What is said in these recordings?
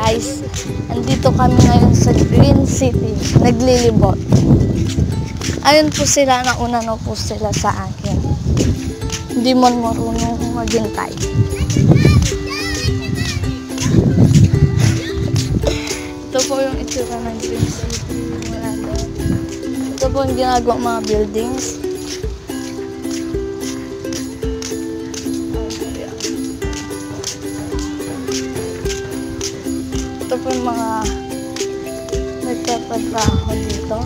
guys. Andito kami ngayon sa Green City. Naglilibot. Ayun po sila. Nauna na po sila sa akin. Hindi man marunong maghintay. Ito po yung itsura ng Green City. Ito po yung ginagawa mga buildings. Ito po yung mga nagtatrabaho dito.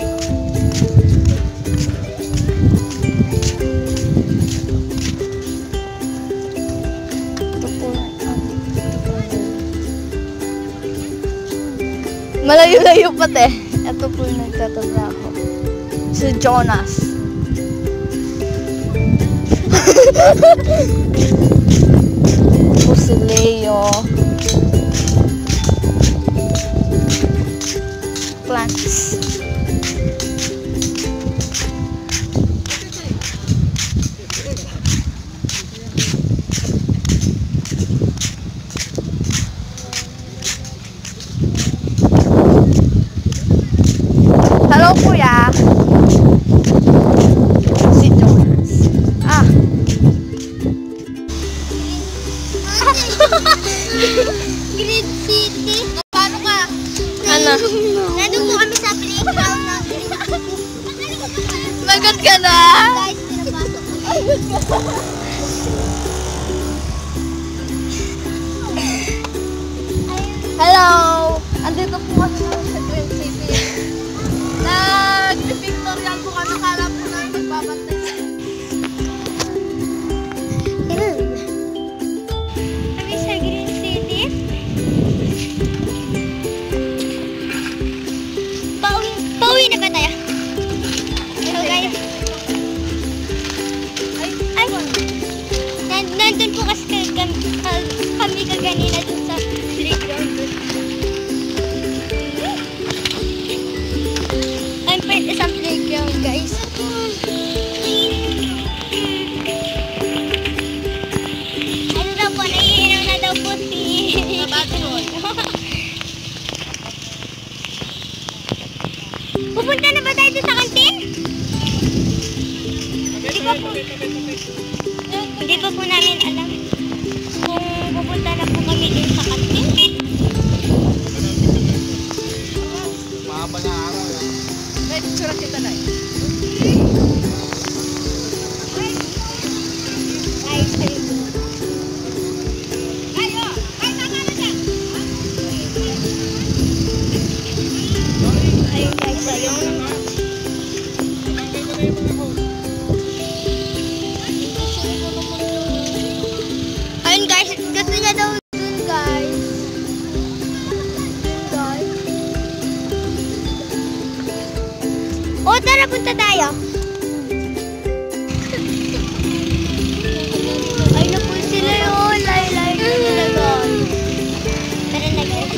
Ito po malayo-layo pati. Ito po yung nagtatrabaho. Si Jonas. Ito si Leo. Plants. Hello, kuya. Si Jonas. Ah. Green City. Paano ka? Ano? Nandun po kami sa playground ng Green City. Lagot ka na? Guys, pinapasok ko. Hello! Andito po kami sa Green City. Nag-pictorial po kami. Kala po namin magbabantay. Kami sa Green City. Pauwi na ba tayo? Hello guys. Nandun po kasi kami kaganina dun sa playground. I'm part isang playground guys. Ano daw po, naiinom na daw po si pupunta na ba tayo sa kantin? Hindi pa po namin alam kung pupunta na po kami din sa kantin. Mahaba na araw yan. May picture kita na eh. Ice cream. Ayun guys, ayun. Ayun guys, gusto niya daw dun guys. O tara, punta tayo. Ay na po sila yun. Lay-lay na sila guys. Tara na guys.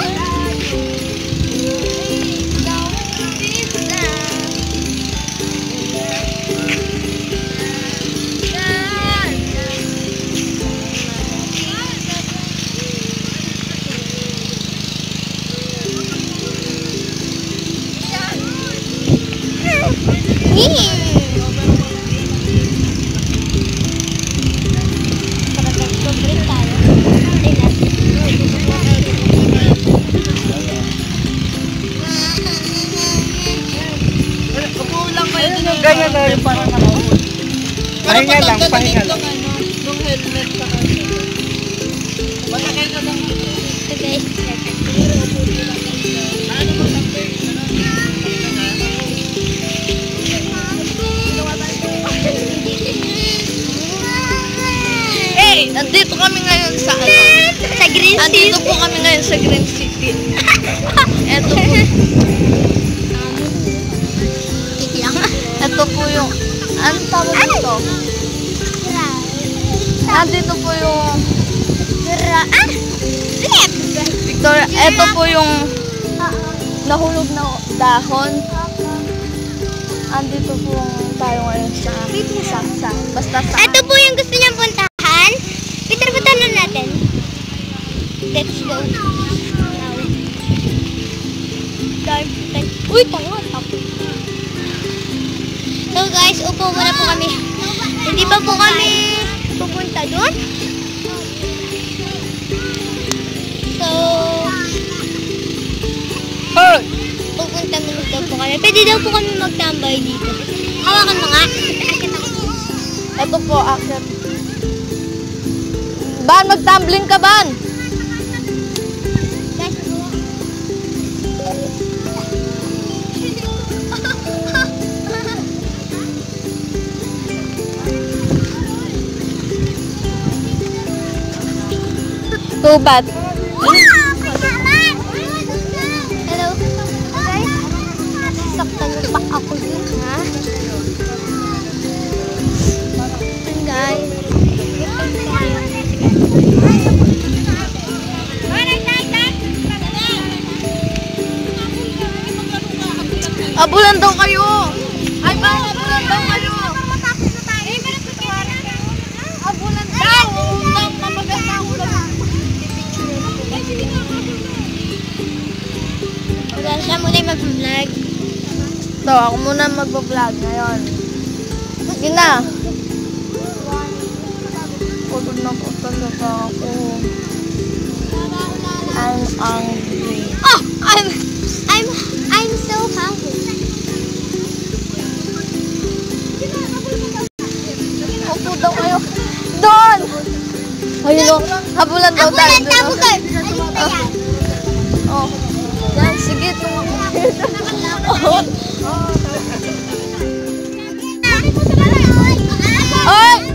Ganyan na rin parang nakahul. Pahinga lang, pahinga lang. Nung helmet sa kanya. Matagay ka lang. Okay. Ano mo lang ba? Hey! Nandito kami ngayon sa Sa Green City. Andito po kami ngayon sa Green City. Eto po. Ito po yung anong tawag dito? Andito po yung Victoria. Ito po yung nahulog na dahon. Andito po tayo ngayon sa Saksa. Basta sa Ito po yung gusto niyang puntahan. Peter, puntahan natin. Let's go. Now. Uy, tanga. So guys, upo muna po kami. Hindi pa po kami pupunta doon. So, pupunta muna daw po kami. Pwede daw po kami magtambay dito. Hawakan mo nga. Ito po, akin. Ban, magtumbling ka, Ban! Too bad. Hello. Guys, saktan mo pa ako dun, ha? Guys. Abulan daw kayo! Ay, ba? Abulan daw kayo! Abulan daw! Mamagas na ako lang. Wala siya muna yung mag-vlog. So, ako muna mag-vlog ngayon. Sige na. Pagod na po talaga ako. I'm hungry. Oh, I'm so hungry. Upo daw kayo. Doon! Ayun o. Habulan daw tayo. Tabugan. Oh. Yan, sige. Tumakot. Oh. Oy!